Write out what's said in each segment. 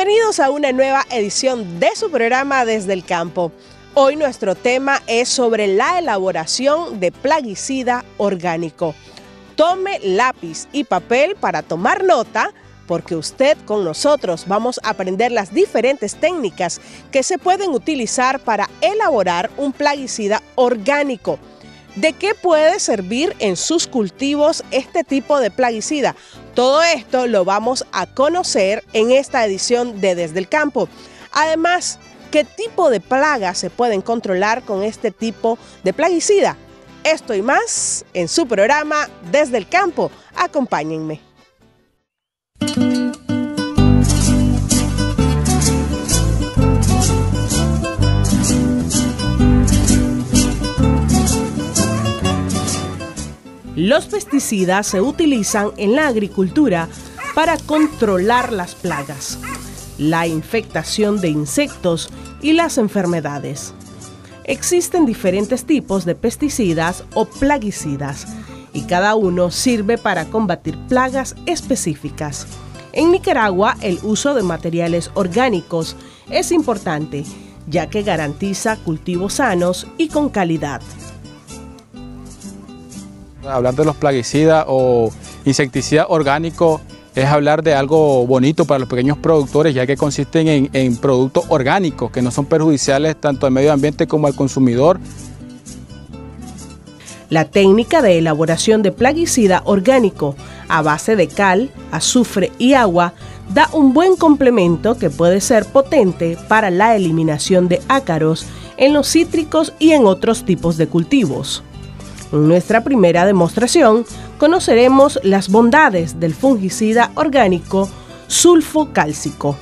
Bienvenidos a una nueva edición de su programa Desde el Campo. Hoy nuestro tema es sobre la elaboración de plaguicida orgánico. Tome lápiz y papel para tomar nota, porque usted con nosotros vamos a aprender las diferentes técnicas que se pueden utilizar para elaborar un plaguicida orgánico. ¿De qué puede servir en sus cultivos este tipo de plaguicida? Todo esto lo vamos a conocer en esta edición de Desde el Campo. Además, ¿qué tipo de plagas se pueden controlar con este tipo de plaguicida? Esto y más en su programa Desde el Campo. Acompáñenme. Los pesticidas se utilizan en la agricultura para controlar las plagas, la infectación de insectos y las enfermedades. Existen diferentes tipos de pesticidas o plaguicidas y cada uno sirve para combatir plagas específicas. En Nicaragua, el uso de materiales orgánicos es importante, ya que garantiza cultivos sanos y con calidad. Hablar de los plaguicidas o insecticidas orgánicos es hablar de algo bonito para los pequeños productores, ya que consisten en productos orgánicos que no son perjudiciales tanto al medio ambiente como al consumidor. La técnica de elaboración de plaguicida orgánico a base de cal, azufre y agua da un buen complemento que puede ser potente para la eliminación de ácaros en los cítricos y en otros tipos de cultivos. En nuestra primera demostración, conoceremos las bondades del fungicida orgánico sulfocálcico.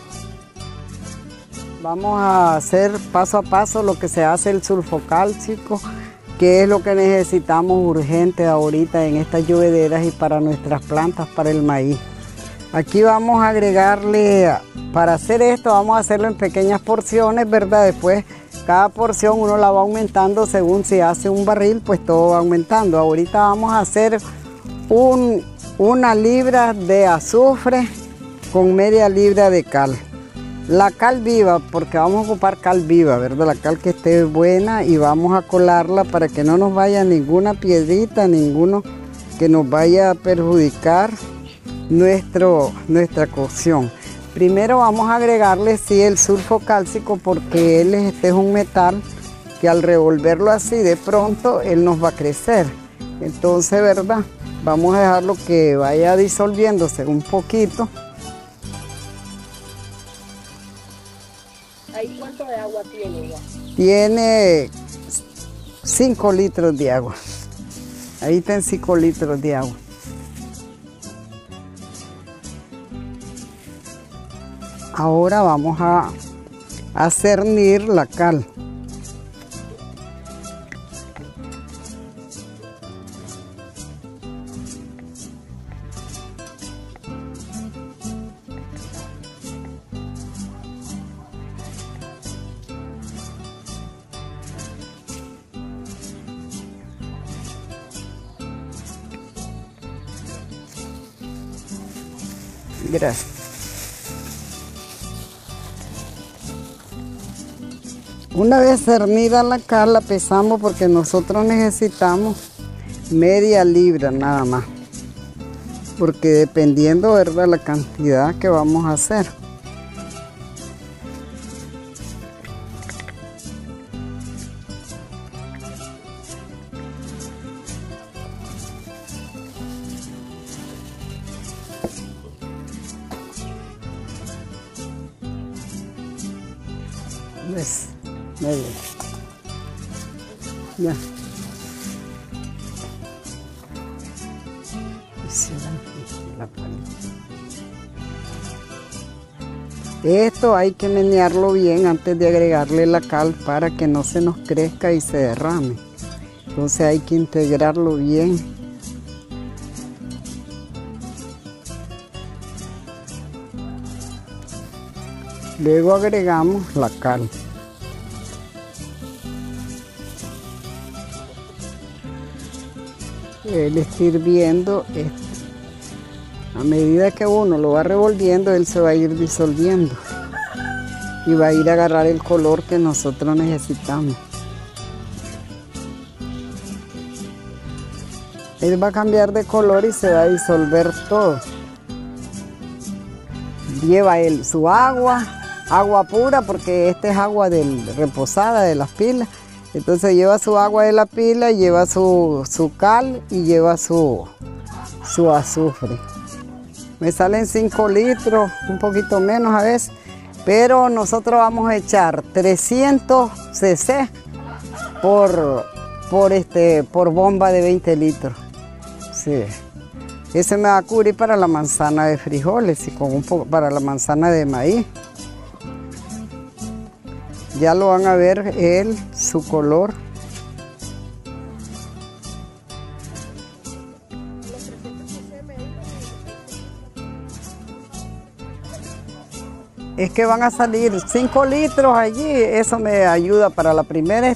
Vamos a hacer paso a paso lo que se hace el sulfocálcico, que es lo que necesitamos urgente ahorita en estas llovederas y para nuestras plantas, para el maíz. Aquí vamos a agregarle, para hacer esto vamos a hacerlo en pequeñas porciones, ¿verdad? Después cada porción uno la va aumentando según si hace un barril, pues todo va aumentando. Ahorita vamos a hacer una libra de azufre con media libra de cal. La cal viva, porque vamos a ocupar cal viva, ¿verdad? La cal que esté buena, y vamos a colarla para que no nos vaya ninguna piedrita, ninguno que nos vaya a perjudicar nuestra cocción. Primero vamos a agregarle el sulfocálcico, porque este es un metal que al revolverlo así de pronto él nos va a crecer. Entonces, ¿verdad? Vamos a dejarlo que vaya disolviéndose un poquito. ¿Ahí cuánto de agua tiene ya? Tiene 5 litros de agua. Ahí está en 5 litros de agua. Ahora vamos a cernir la cal. Gracias. Una vez cernida la cal, la pesamos porque nosotros necesitamos media libra nada más, porque dependiendo, ¿verdad?, la cantidad que vamos a hacer. ¿Ves? Medio. Ya. Esto hay que menearlo bien antes de agregarle la cal para que no se nos crezca y se derrame. Entonces hay que integrarlo bien. Luego agregamos la cal. Él está hirviendo. A medida que uno lo va revolviendo, él se va a ir disolviendo. y va a ir a agarrar el color que nosotros necesitamos. Él va a cambiar de color y se va a disolver todo. Lleva su agua pura, porque esta es agua reposada de las pilas. Entonces lleva su agua de la pila, lleva su cal y lleva su azufre. Me salen 5 litros, un poquito menos a veces, pero nosotros vamos a echar 300 cc por bomba de 20 litros. Sí. Ese me va a cubrir para la manzana de frijoles y con un poco para la manzana de maíz. Ya lo van a ver su color. Es que van a salir 5 litros allí, eso me ayuda para la primera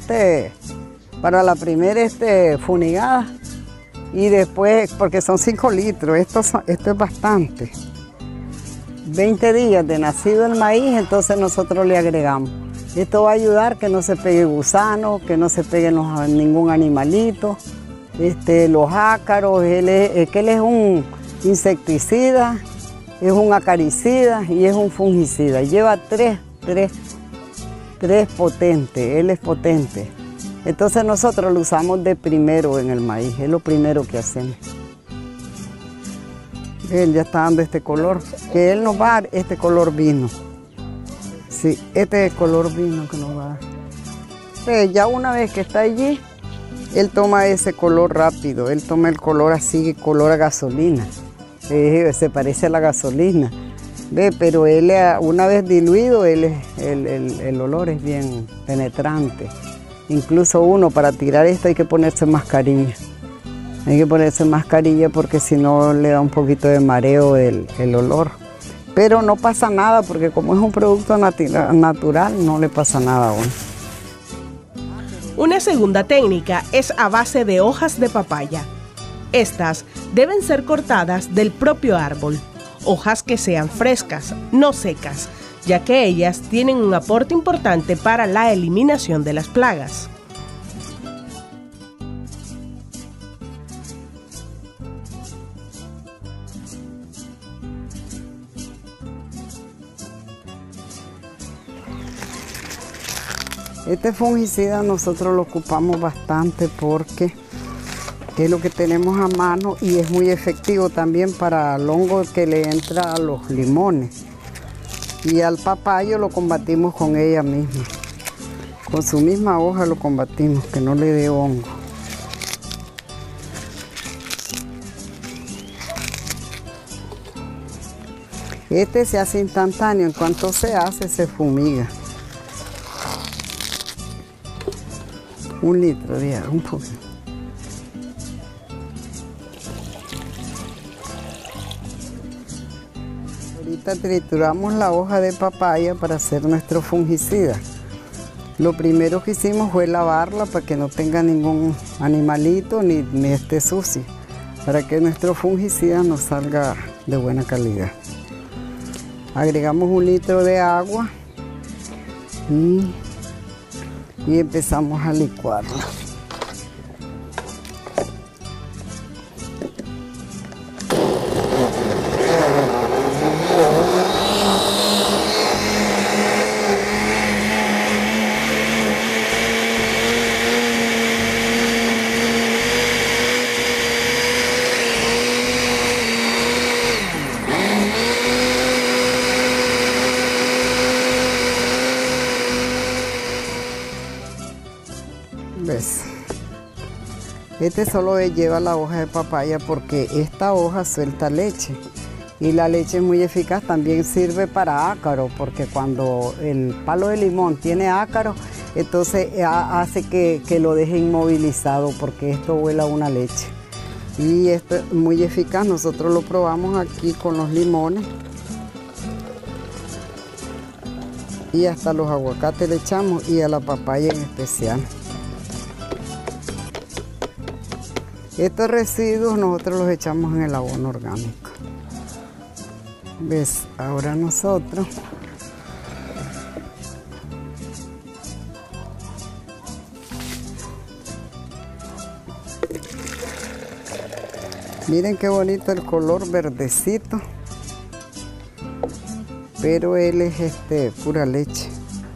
funigada. Y después, porque son 5 litros, esto es bastante. 20 días de nacido el maíz, entonces nosotros le agregamos. Esto va a ayudar que no se pegue gusano, que no se pegue ningún animalito. Los ácaros, él es un insecticida, es un acaricida y es un fungicida. Lleva tres potentes, él es potente. Entonces nosotros lo usamos de primero en el maíz, es lo primero que hacemos. Él ya está dando este color, que él nos va a dar este color vino. Sí, este es el color vino que nos va a dar. Entonces, ya una vez que está allí, él toma ese color rápido, él toma el color así, color a gasolina. Se parece a la gasolina. ¿Ve? Pero él, una vez diluido, el olor es bien penetrante. Incluso uno para tirar esto hay que ponerse mascarilla. Hay que ponerse mascarilla porque si no le da un poquito de mareo el olor. Pero no pasa nada porque como es un producto natural no le pasa nada a uno. Una segunda técnica es a base de hojas de papaya. Estas deben ser cortadas del propio árbol. Hojas que sean frescas, no secas, ya que ellas tienen un aporte importante para la eliminación de las plagas. Este fungicida nosotros lo ocupamos bastante porque es lo que tenemos a mano y es muy efectivo también para el hongo que le entra a los limones. Y al papayo lo combatimos con ella misma. Con su misma hoja lo combatimos, que no le dé hongo. Este se hace instantáneo, en cuanto se hace, se fumiga. 1 litro de agua, un poquito. Ahorita trituramos la hoja de papaya para hacer nuestro fungicida. Lo primero que hicimos fue lavarla para que no tenga ningún animalito ni esté sucio, para que nuestro fungicida nos salga de buena calidad. Agregamos 1 litro de agua y empezamos a licuarla. ¿Ves? Este solo lleva la hoja de papaya porque esta hoja suelta leche y la leche es muy eficaz, también sirve para ácaro porque cuando el palo de limón tiene ácaro, entonces hace que lo deje inmovilizado porque esto huele a una leche. Y esto es muy eficaz, nosotros lo probamos aquí con los limones y hasta los aguacates le echamos y a la papaya en especial. Estos residuos nosotros los echamos en el abono orgánico. ¿Ves? Ahora nosotros Miren qué bonito el color verdecito. Pero él es pura leche.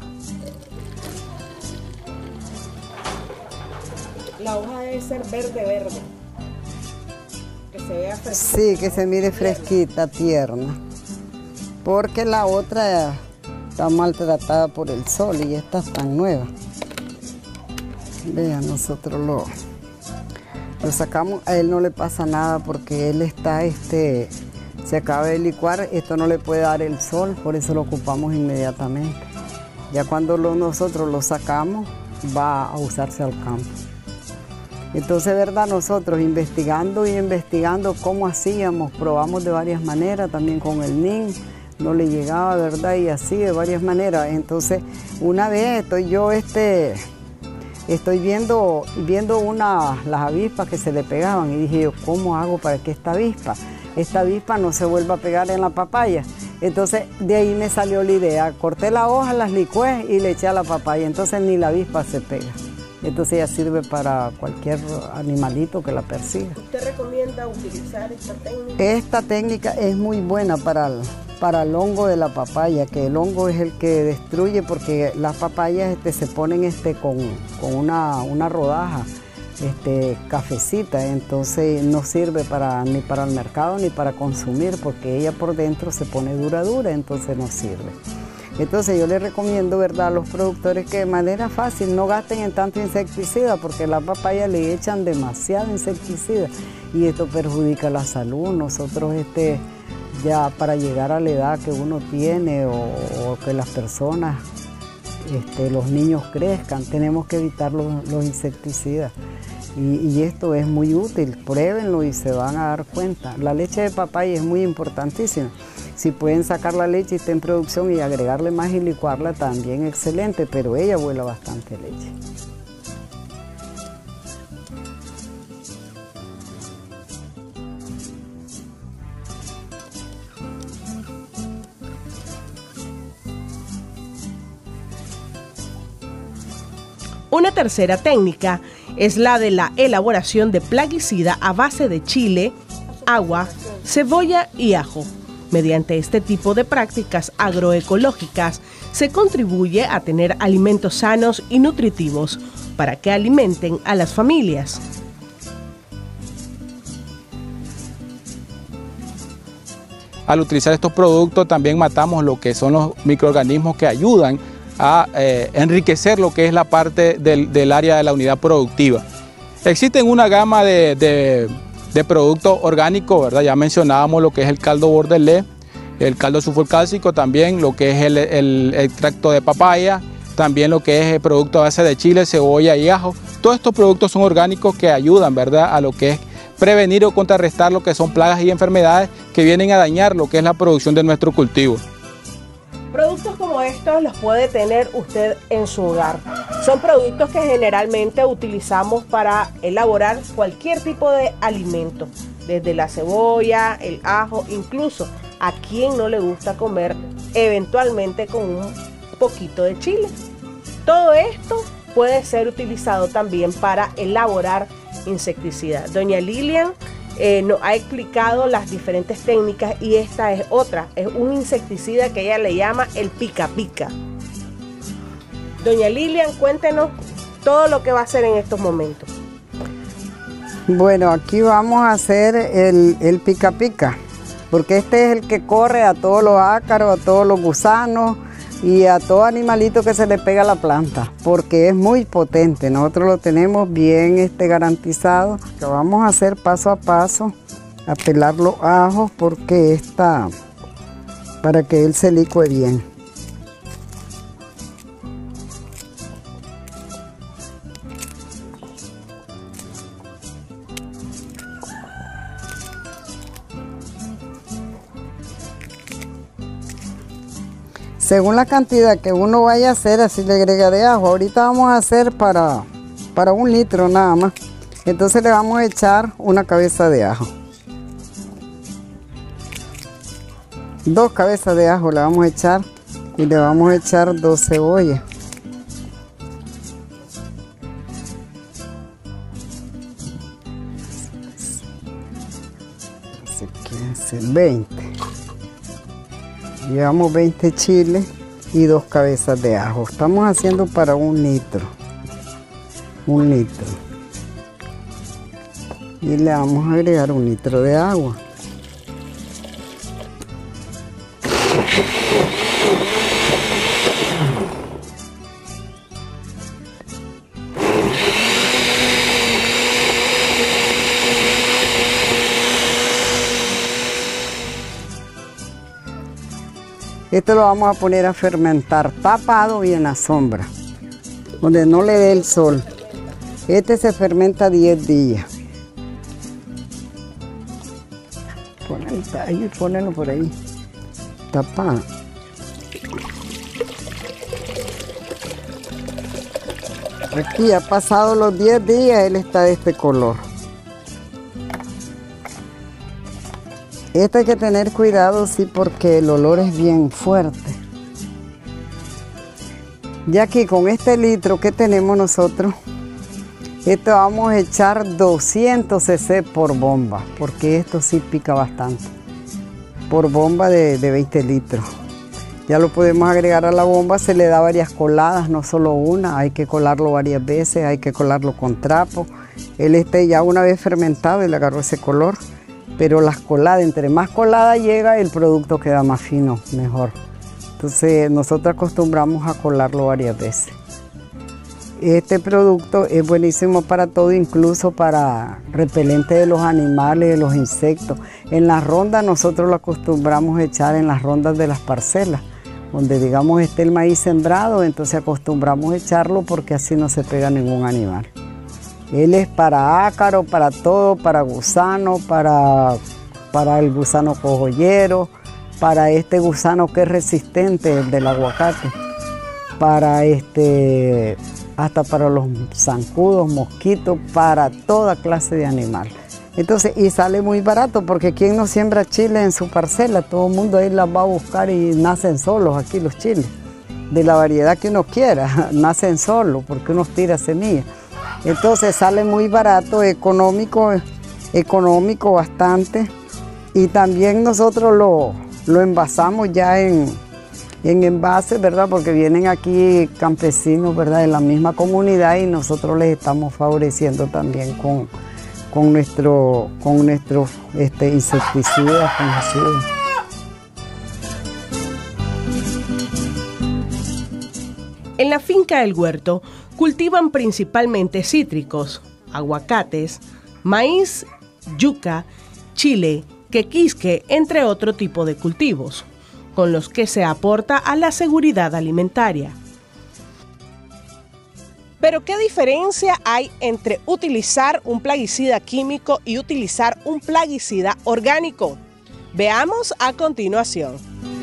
La hoja debe ser verde. Que se vea fresquita. Sí, que se mire fresquita, tierna. Porque la otra está maltratada por el sol y esta está nueva. Vean, nosotros lo sacamos, a él no le pasa nada porque él está, se acaba de licuar, esto no le puede dar el sol, por eso lo ocupamos inmediatamente. Ya cuando nosotros lo sacamos, va a usarse al campo. Entonces, ¿verdad? Nosotros investigando y investigando cómo hacíamos, probamos de varias maneras, también con el NIN, no le llegaba, ¿verdad? Y así, de varias maneras. Entonces, una vez estoy viendo las avispas que se le pegaban y dije yo, ¿cómo hago para que esta avispa no se vuelva a pegar en la papaya? Entonces de ahí me salió la idea, corté la hoja, las licué y le eché a la papaya, entonces ni la avispa se pega. Entonces ella sirve para cualquier animalito que la persiga. ¿Usted recomienda utilizar esta técnica? Esta técnica es muy buena para el hongo de la papaya, que el hongo es el que destruye, porque las papayas se ponen con una rodaja cafecita, entonces no sirve ni para el mercado ni para consumir, porque ella por dentro se pone dura, entonces no sirve. Entonces yo les recomiendo, ¿verdad?, a los productores que de manera fácil no gasten en tanto insecticida, porque la papaya le echan demasiado insecticida y esto perjudica la salud. Nosotros ya para llegar a la edad que uno tiene o que las personas, los niños crezcan, tenemos que evitar los insecticidas. Y esto es muy útil, pruébenlo y se van a dar cuenta. La leche de papaya es muy importantísima. Si pueden sacar la leche y está en producción y agregarle más y licuarla, también excelente, pero ella vuela bastante leche. Una tercera técnica es la de la elaboración de plaguicida a base de chile, agua, cebolla y ajo. Mediante este tipo de prácticas agroecológicas se contribuye a tener alimentos sanos y nutritivos para que alimenten a las familias. Al utilizar estos productos también matamos lo que son los microorganismos que ayudan a enriquecer lo que es la parte del área de la unidad productiva. Existen una gama de productos orgánicos, ¿verdad? Ya mencionábamos lo que es el caldo bordelé, el caldo sulfurcálcico, también lo que es el extracto de papaya, también lo que es el producto a base de chile, cebolla y ajo. Todos estos productos son orgánicos que ayudan, ¿verdad?, a lo que es prevenir o contrarrestar lo que son plagas y enfermedades que vienen a dañar lo que es la producción de nuestro cultivo. Productos como estos los puede tener usted en su hogar. Son productos que generalmente utilizamos para elaborar cualquier tipo de alimento, desde la cebolla, el ajo, incluso a quien no le gusta comer eventualmente con un poquito de chile. Todo esto puede ser utilizado también para elaborar insecticidas. Doña Lilian nos ha explicado las diferentes técnicas y esta es otra, es un insecticida que ella le llama el pica pica. Doña Lilian, cuéntenos todo lo que va a hacer en estos momentos. Bueno, aquí vamos a hacer el pica pica, porque este es el que corre a todos los ácaros, a todos los gusanos y a todo animalito que se le pega a la planta, porque es muy potente. Nosotros lo tenemos bien garantizado. Lo vamos a hacer paso a paso, a pelar los ajos, porque para que él se licue bien. Según la cantidad que uno vaya a hacer, así le agrega de ajo. Ahorita vamos a hacer para 1 litro nada más. Entonces le vamos a echar una cabeza de ajo. 2 cabezas de ajo le vamos a echar y le vamos a echar 2 cebollas. 15, 20. Llevamos 20 chiles y 2 cabezas de ajo. Estamos haciendo para 1 litro. 1 litro. Y le vamos a agregar 1 litro de agua. Esto lo vamos a poner a fermentar tapado y en la sombra, donde no le dé el sol. Este se fermenta 10 días. Ponelo por ahí, tapado. Aquí ha pasado los 10 días, él está de este color. Este hay que tener cuidado, sí, porque el olor es bien fuerte. Ya que con este litro que tenemos nosotros, esto vamos a echar 200 cc por bomba, porque esto sí pica bastante. Por bomba de 20 litros. Ya lo podemos agregar a la bomba, se le da varias coladas, no solo una, hay que colarlo varias veces, hay que colarlo con trapo. Él ya una vez fermentado y le agarró ese color. Pero las coladas, entre más colada llega, el producto queda más fino, mejor. Entonces nosotros acostumbramos a colarlo varias veces. Este producto es buenísimo para todo, incluso para repelente de los animales, de los insectos. En las rondas nosotros lo acostumbramos a echar en las rondas de las parcelas, donde digamos esté el maíz sembrado, entonces acostumbramos a echarlo porque así no se pega ningún animal. Él es para ácaro, para todo, para gusano, para el gusano cojollero, para este gusano que es resistente, el del aguacate, para hasta para los zancudos, mosquitos, para toda clase de animal. Entonces, y sale muy barato porque quien no siembra chile en su parcela, todo el mundo ahí las va a buscar y nacen solos aquí los chiles. De la variedad que uno quiera, nacen solos porque uno tira semillas. Entonces sale muy barato, económico bastante. Y también nosotros lo envasamos ya en envases, ¿verdad? Porque vienen aquí campesinos, ¿verdad? De la misma comunidad y nosotros les estamos favoreciendo también con nuestros insecticidas, fungicidas. En la finca del Huerto cultivan principalmente cítricos, aguacates, maíz, yuca, chile, quequisque, entre otro tipo de cultivos, con los que se aporta a la seguridad alimentaria. Pero ¿qué diferencia hay entre utilizar un plaguicida químico y utilizar un plaguicida orgánico? Veamos a continuación.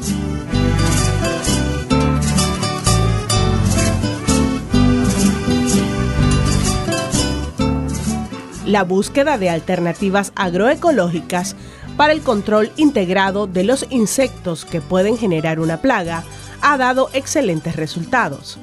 La búsqueda de alternativas agroecológicas para el control integrado de los insectos que pueden generar una plaga ha dado excelentes resultados.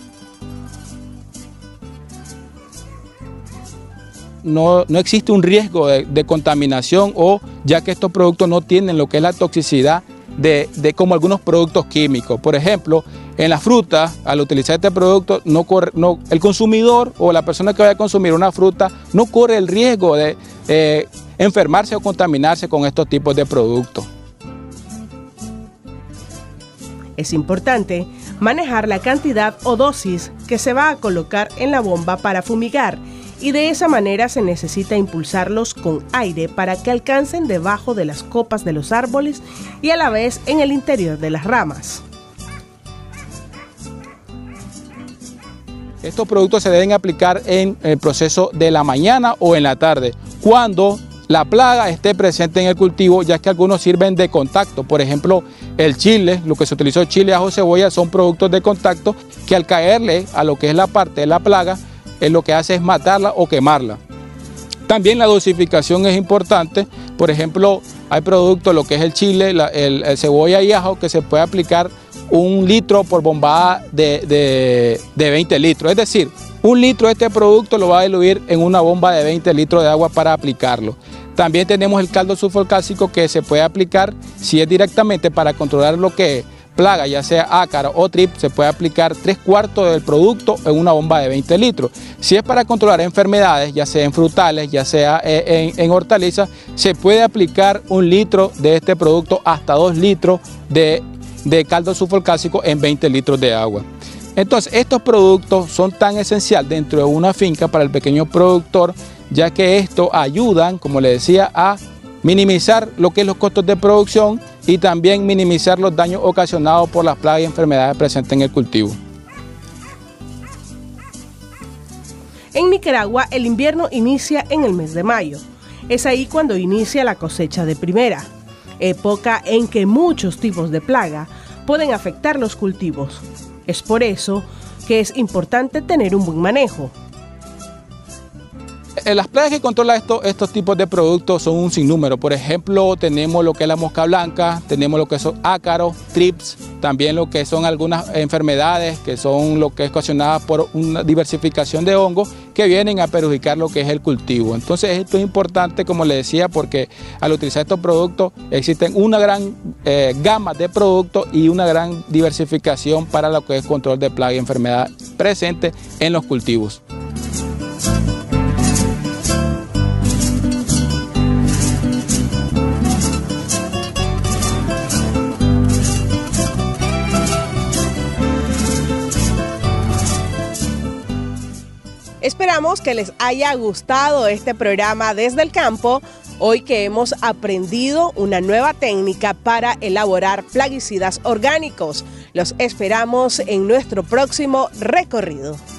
No existe un riesgo de contaminación, o ya que estos productos no tienen lo que es la toxicidad de como algunos productos químicos. Por ejemplo, en la fruta, al utilizar este producto, el consumidor o la persona que vaya a consumir una fruta no corre el riesgo de enfermarse o contaminarse con estos tipos de productos. Es importante manejar la cantidad o dosis que se va a colocar en la bomba para fumigar, y de esa manera se necesita impulsarlos con aire para que alcancen debajo de las copas de los árboles y a la vez en el interior de las ramas. Estos productos se deben aplicar en el proceso de la mañana o en la tarde, cuando la plaga esté presente en el cultivo, ya que algunos sirven de contacto. Por ejemplo, el chile, lo que se utilizó, chile, ajo, cebolla, son productos de contacto que al caerle a lo que es la parte de la plaga, lo que hace es matarla o quemarla. También la dosificación es importante. Por ejemplo, hay productos, lo que es el chile, el cebolla y ajo, que se puede aplicar 1 litro por bombada de 20 litros. Es decir, 1 litro de este producto lo va a diluir en una bomba de 20 litros de agua para aplicarlo. También tenemos el caldo sulfocálcico que se puede aplicar si es directamente para controlar lo que es plaga, ya sea ácaro o trip, se puede aplicar 3/4 del producto en una bomba de 20 litros. Si es para controlar enfermedades, ya sea en frutales, ya sea en hortalizas, se puede aplicar 1 litro de este producto hasta 2 litros de caldo sulfocálcico en 20 litros de agua. Entonces, estos productos son tan esenciales dentro de una finca para el pequeño productor, ya que esto ayudan, como le decía, a minimizar lo que es los costos de producción y también minimizar los daños ocasionados por las plagas y enfermedades presentes en el cultivo. En Nicaragua, el invierno inicia en el mes de mayo. Es ahí cuando inicia la cosecha de primera, época en que muchos tipos de plaga pueden afectar los cultivos. Es por eso que es importante tener un buen manejo. Las plagas que controlan estos tipos de productos son un sinnúmero. Por ejemplo, tenemos lo que es la mosca blanca, tenemos lo que son ácaros, trips, también lo que son algunas enfermedades que son lo que es ocasionadas por una diversificación de hongos que vienen a perjudicar lo que es el cultivo. Entonces esto es importante, como le decía, porque al utilizar estos productos existen una gran gama de productos y una gran diversificación para lo que es control de plagas y enfermedades presentes en los cultivos. Esperamos que les haya gustado este programa Desde el Campo, hoy que hemos aprendido una nueva técnica para elaborar plaguicidas orgánicos. Los esperamos en nuestro próximo recorrido.